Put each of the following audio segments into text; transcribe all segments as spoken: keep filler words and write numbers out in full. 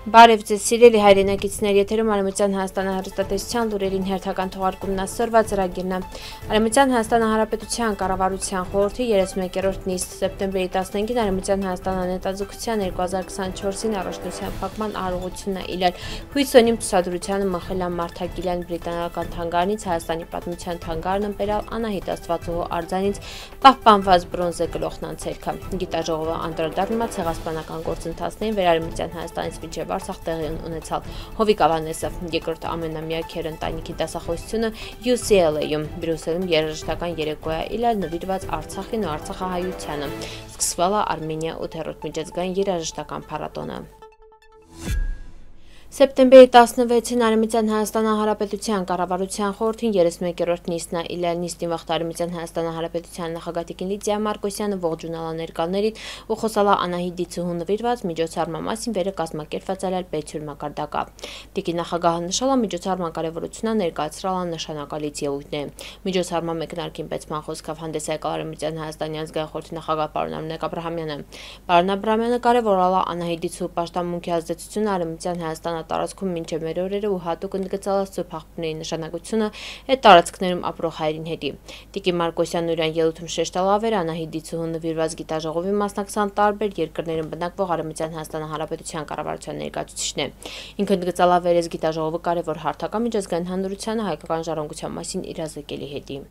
Բարև ձեզ սիրելի հայրենակիցներ, եթերում Արևմտյան Հայաստանի հեռուստատեսության լուրերին հերթական թողարկումն ասորվա ծրագիրն է։ Արևմտյան Հայաստանի Հանրապետության կառավարության խորհրդի երեսմեկերորդ նիստ սեպտեմբերի տասնհինգին Արևմտյան Հայաստանի անհետաձգության երկու հազար քսաներկուսին առաջնության փակման արարողությունն է իրար հույսոնիմ ցուցադրությանը մխելա Մարտակիլյան բրիտանական թանգարանից Հայաստանի պատմության թանգարան ըմպերալ Անահիտ Աստվածուհու արձանից պահպանված բրոնզե գլոխն անցերքը։ Գիտաժողովը անդրադառնում է ցեղասպանական գործընթացներին վերարևմտյան Հայաստանից մինչև Արցախ տեղի ունեցավ Հովիկ Ավանեսը երկրորդ ամենամյա քեր ընտանիքի դասախոսությունը յու սի ել էյում Բրյուսելում երաժշտական երեկոյ է իրար նվիրված Արցախին ու արցախահայությանը։ Սկսվել է Արմենիա ութերորդ միջազգային երաժշտական փառատոնը։ Սեպտեմբերի տասնվեցին Արևմտյան Հայաստանի Հանրապետության կառավարության խորհրդին երեսմեկերորդ նիստն է իրար նիստին վաղ Արևմտյան Հայաստանի Հանրապետության նախագահ Տիկին Լիդիա Մարկոսյանը ողջունալա ներկաներին ու խոսալա Անահիտ Դիցուհու նվիրված միջոցառման մասին վերը կազմակերպված այլ պետություն մակարդակը։ Տիկին նախագահը նշել է միջոցառման կարևորությունը ներկայացրել նշանակալից ելույթներ։ Միջոցառման մեկնարկին պետման խոսքով հանդես եկալ Արևմտյան Հայաստանի ազգային խորհրդի նախագահ պարոն Արմինե Աբրահամյանը։ Պարոն Աբրահամյանը կարևորել է Անահիտ Դիցուհու պաշտամունքի ազդեցությունը Արևմտյան Հայաստանի տարածքում մինչև մեր օրերը ու հատուկ ընդգծել սուրբ հաղթների նշանակությունը այդ տարածքներում ապրող հայրին հետի։ Տիկին Մարկոսյանն իրան ելույթում շեշտել ավեր Անահիտ Դիցուհու նվիրված գիտաժողովի մասնակցան տարբեր երկրներում բնակվող Արևմտյան Հայաստանի Հանրապետության կառավարության ներկայացուցիչներ։ Ինքը ընդգծել ավեր այս գիտաժողովը կարևոր հարթական միջազգային հանրությանը հայկական ժառանգության մասին իրազեկելի հետի։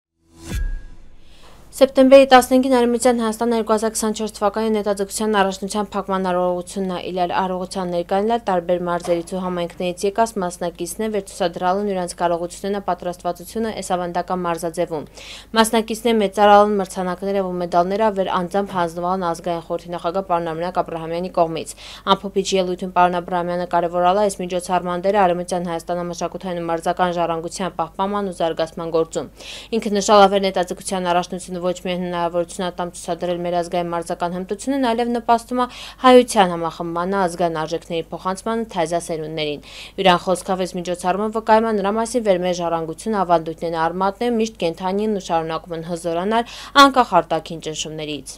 Սեպտեմբերի տասնհինգին Արևմտյան Հայաստանի երկու հազար քսաներկու թվականի նետաձգության առաջնության փակման արարողությունն է իրար արարողության ներկայացնել տարբեր մարզերից ու համայնքներից եկած մասնակիցներ վերցուցադրալն իրենց կարողությունները պատրաստվածությունը այս ավանդական մարզաձևում։ Մասնակիցներ մեծարալն մրցանակները ու մեդալները վեր անձամբ հանձնվան ազգային խորհրդի նախագահ պարոն Արմինե Աբրահամյանի կողմից։ Ամփոփիչ ելույթում պարոն Աբրահամյանը կարևորել է այս միջոցառման դերը Արևմտյան Հայաստանի մշակութային ու մարզական ժառանգության պահպանման ու զարգացման գործում։ Ինքը նշել ավեր նետաձգության առաջնությունը ոչ միայն հնարավորություն ատամ ցուցադրել մեր ազգային մարզական հմտությունն, այլև նպաստում է հայության համախմբմանը, ազգային արժեքների փոխանցմանը թազա սերունդներին։ Իրան խոսքով այս միջոցառումը վկայում է նրա մասին, որ մեր ժառանգությունը ավանդույթներն արմատներում միշտ կենթանին ու շարունակում են հզորանալ անկախ արտաքին ճնշումներից։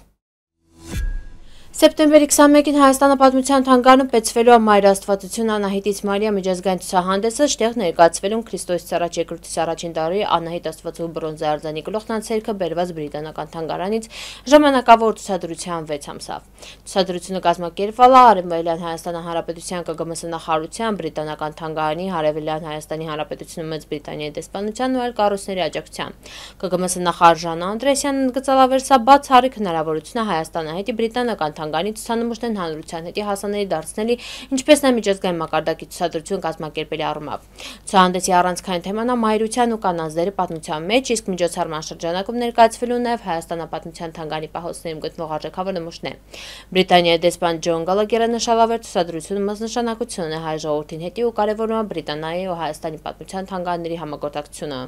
Սեպտեմբերի քսաներկուսին Հայաստանի պատմության թանգարանում պետցվելու է Մայր Աստվածություն Անահիտից Մարիա միջազգային ցուցահանդեսը, շտեղ ներկայացվելուն Քրիստոսից առաջ երկրորդից առաջին դարի Անահիտ Աստվածուհու բրոնզե արձանի գլոխն անցերքը բերված բրիտանական թանգարանից ժամանակավոր ցուցադրության վեց ամսավ։ Ցուցադրությունը կազմակերպվել է Արևելյան Հայաստանի Հանրապետության կը գը эմ эս նախարարության, բրիտանական թանգարանի, Արևելյան Հայաստանի Հանրապետությունը Մեծ Բրիտանիայի դեսպանության ու այլ կառույցների աջակցությամբ։ կը գը էմ էս նախարար Ժաննա Անդրեասյանն ընդգծել ավեր սա բացառիկ հնարավորություն է Հայաստանի հետի բրիտանական թանգարանի ցուցանմուշներն հանրության հետի հասանելի դարձնելի, ինչպես նաև միջազգային մակարդակի ցուցադրություն կազմակերպելի առումով։ Ցուցահանդեսի առանցքային թեման է մայրության ու կանանցների պատմության մեջ, իսկ միջոցառման շրջանակում ներկայացվելու նաև Հայաստանապատմության թանգարանի պահոցներում գտնվող արժեքավոր նմուշներ։ Բրիտանիայի դեսպան Ջոն Գալագերը նշել ավեր ցուցադրությունը մեծ նշանակություն ունի հայ ժողովրդին հետի ու կարևորում է Բրիտանիայի ու Հայաստանի պատմության թանգարանների համագործակցությունը։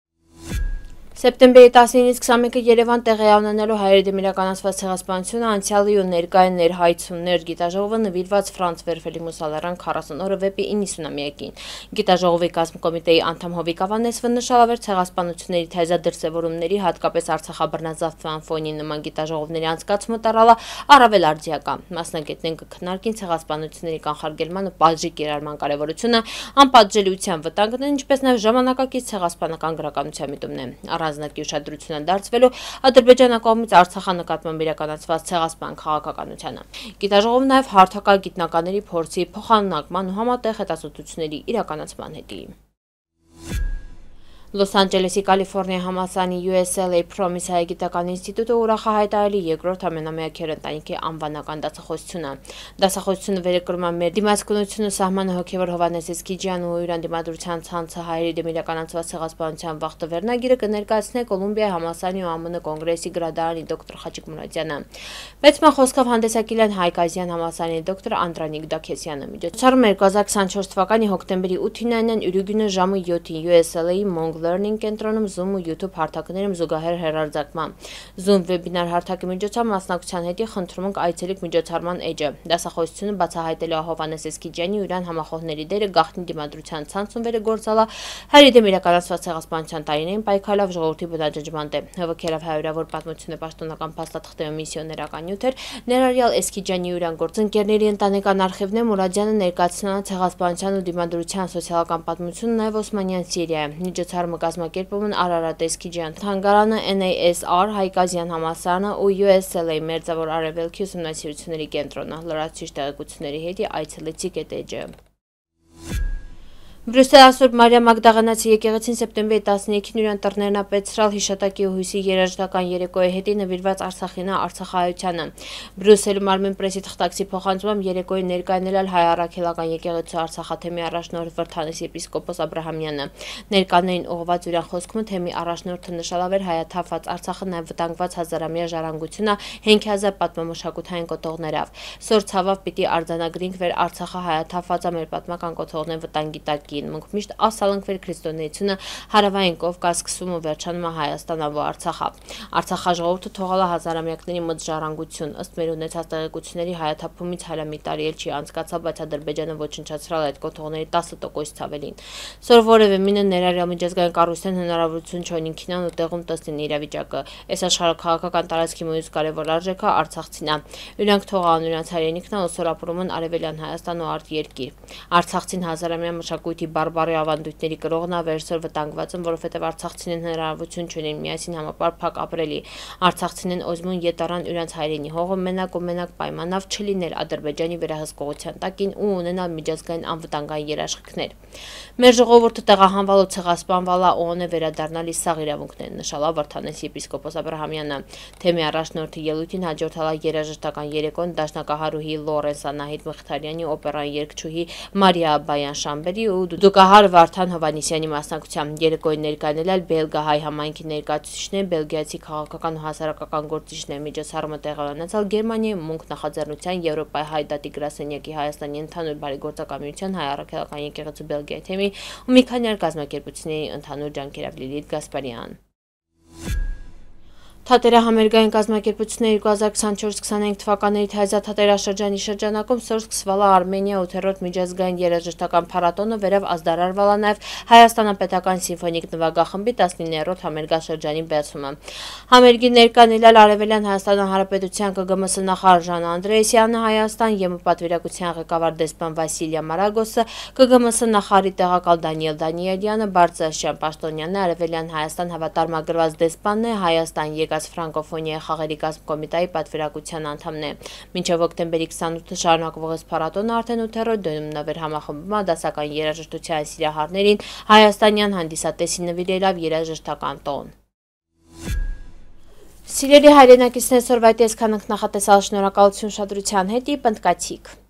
Սեպտեմբերի տասնինից քսաներկուը Երևան տեղի ունենալու հայերի դեմ իրականացված ցեղասպանությունը անցյալի ու ներկայի ներհայցումներ գիտաժողովը նվիրված Ֆրանց Վերֆելի Մուսալարան քառասուն օրը վեպի իննիսունամյակին։ Գիտաժողովի կազմկոմիտեի անդամ Հովիկ Ավանեսը նշել ավեր ցեղասպանությունների թեզա դրսևորումների, հատկապես Արցախաբռնազավթման ֆոնին նման գիտաժողովների անցկացումը տարալա առավել արդիական։ Մասնագետներն կքննարկին ցեղասպանությունների կանխարգելման ու պատժի կիրառման կարևորությունը, անպատժելիության վտանգն, ինչպես նաև ժամանակակից ցեղասպանական գրականության միտումներ։ Առանձնակի ուշադրություն դարձվելու Ադրբեջանի կողմից Արցախի նկատմամբ իրականացված ցեղասպան քաղաքականությանը։ Գիտաժողովը նաև հարթակար գիտնականների փորձի փոխանակման ու համատեղ հետազոտությունների իրականացման հետի։ Լոս Անջելեսի Կալիֆոռնիա համալսարանի յու էս ել էյ Promise հայագիտական ինստիտուտը ուրախ է հայտարարել երկրորդ ամենամյա քեր ընտանիքի անվանական դասախոսությունը։ Դասախոսությունը վերագրում է մեր դիմացկունությունը սահմանը հոգևոր Հովհաննես Էսկիջյան ու իր անդիմադրության ցանցը հայերի դեմ իրականացված ցեղասպանության վաղ վերնագիրը կներկայացնի Կոլումբիայի համալսարանի ու ԱՄՆ կոնգրեսի գրադարանի դոկտոր Խաչիկ Մուրադյանը։ Պետման խոսքով հանդես եկել են Հայկազյան համալսարանի դոկտոր Անդրանիկ Դաքեսյանը։ Միջոցառումը երկու հազար քսաներկու թվականի հոկտեմբերի ութին այն Ուրուգինը ժամը յոթին յու էս ել էյ Մոնգլ Learning կենտրոնում, Zoom ու YouTube հարթակներում զուգահեռ հեռարձակման։ Zoom վեբինար հարթակի միջոցով մասնակցության հետի խնդրում ենք այցելեք միջոցառման էջը։ Դասախոսությունը բացահայտելու Հովհաննես Էսքիջյանի ու իրան համախոհների դերը գաղտնի դիմադրության ցանցում վերգործալա հայերի դեմ իրականացված ցեղասպանության տարիներին պայքարելով ժողովրդի բնաջնջման դեմ։ Հավաքելով հայրավոր պատմությունը պաշտոնական փաստաթղթերով միսիոներական նյութ էր, ներառյալ Էսքիջյանի ու իրան գործընկերների ընտանեկան արխիվն է Մուրադյանը ներկայացնող ցեղասպանության ու դիմադրության սոցիալական պատմությունը նաև Օսմանյան Սիրիայում։ Միջոցառումը կազմակերպում են Արարատ Էսքիջյան թանգարանը, N A S R Հայկազյան համալսարանը ու U S L A Մերձավոր Արևելքի ուսումնասիրությունների կենտրոնը։ Լրացուցիչ տեղեկությունների հետ այցելեցիք այդ էջը։ Բրյուսել Սուրբ Մարիամ Մագդաղենացի եկեղեցին սեպտեմբերի տասնյոթին իրան տռներն ապեցրալ հիշատակի ու հույսի երաժշտական երեկոյի հետի նվիրված Արցախինա Արցախայությանը։ Բրյուսելում Արմեն պրեսի թղթակցի փոխանցմամբ երեկոյի ներկայացնել հայ առաքելական եկեղեցու Արցախաթեմի առաջնորդ Վրթանես եպիսկոպոս Աբրահամյանը։ Ներկաներին ուղղված իրան խոսքում թեմի առաջնորդը նշալավ էր հայաթափված Արցախը նաև վտանգված հազարամյա ժառանգությունը հենքիազար պատմամշակութային կոթողներով։ Սոր ցավով պիտի արձանագրենք վեր Արցախը հայաթափված է մեր պատմական կոթողներ վտանգի տակ։ Մենք միշտ ասալանք վեր քրիստոնեությունը հարավային Կովկաս սկսում ու վերջանում է Հայաստանով ու Արցախա։ Արցախաժողովուրդը թողալա հազարամյակների մոտ ժառանգություն, ըստ մեր ունեցած տեղեկությունների հայաթափումից հայլա մի տարի էլ չի անցկացավ, բայց Ադրբեջանը ոչնչացրել այդ կոթողների տասը տոկոսից ավելին։ Սոր որևէ մինը ներառյալ միջազգային կառույցեն հնարավորություն չունեն ինքնան ու տեղում տեսնեն իրավիճակը։ Այս աշխարհաքաղաքական տարածքի մյուս կարևոր արժեքը Արցախցին է։ Իրանք թողան իրանց հայրենիքն ու սորապրում են արևելյան Հայաստան ու արտերկիր։ Արցախցին հազարամյա մշակույթի բարբարի ավանդույթների կրողն է վերսոր վտանգված են, որովհետև արցախցիներն հնարավորություն չունեն միասին համապար փակ ապրելի։ Արցախցիներն օզմուն ետարան իրանց հայրենի հողը մենակ ու մենակ պայմանավ չլիներ Ադրբեջանի վերահսկողության տակին ու ունենալ միջազգային անվտանգային երաշխիքներ։ Մեր ժողովուրդը տեղահանվալ ու ցեղասպանվալ է ՕՕՆ-ը վերադառնալի սաղ իրավունքներ, նշալավ Վրթանես եպիսկոպոս Աբրահամյանը։ Թեմի առաջնորդի ելույթին հաջորդալա երաժշտական երեկոն դաշնակահարուհի Լորենս Անահիտ Մխիթարյանի, օպերայի երգչուհի Մարիա Աբայյան Շամբերի ու դուկահար Վարդան Հովհաննիսյանի մասնակցությամբ երեկոյին ներկայացնել բելգահայ համայնքի ներկայացուցիչներ, բելգիացի քաղաքական ու հասարակական գործիչներ։ Միջոցառումը տեղի ունեցավ Գերմանիայի Մունք նախաձեռնության Եվրոպայի հայ դատի գրասենյակի Հայաստանի ընդհանուր բարեգործական միության հայ առաքելական եկեղեցու Բելգիայի թեմի ու մի քանի այլ կազմակերպությունների ընդհանուր ջանքերով Լիլիթ Գասպարյան։ Թատերահամերգային կազմակերպությունների երկու հազար քսանչորս քսանհինգ թվականների թայզաթատերաշրջանի շրջանակում սոր սկսվալա Արմենիա ութերորդ միջազգային երաժշտական փառատոնը վերև ազդարարվալա նաև Հայաստանապետական սիմֆոնիկ նվագախմբի տասնիններորդ համերգաշրջանի բացումը։ Համերգի ներկանելալ Արևելյան Հայաստան Հանրապետության K G M S նախարար Ժան Անդրեասյանը, Հայաստան ԵՄ պատվիրակության ղեկավար դեսպան Վասիլիա Մարագոսը, K G M S նախարարի տեղակալ Դանիել Դանիելյանը, Բարձրաշյան Պաշտոնյանն է, Արևելյան Հայաստան հավատարմագրված դեսպանն է, Հայաստան եկած ֆրանկոֆոնիայի խաղերի կազմկոմիտեի պատվիրակության անդամն է։ Մինչև հոկտեմբերի քսանութը շարունակվող այս փառատոնը արդեն ութերորդ դնում նվեր համախմբում է դասական երաժշտության սիրահարներին հայաստանյան հանդիսատեսի նվիրելով երաժշտական տոն։ Սիրելի հայրենակիցներ, սորվայտի այսքան ենք նախատեսալ, շնորհակալություն ուշադրության հետ, պնդկացիք։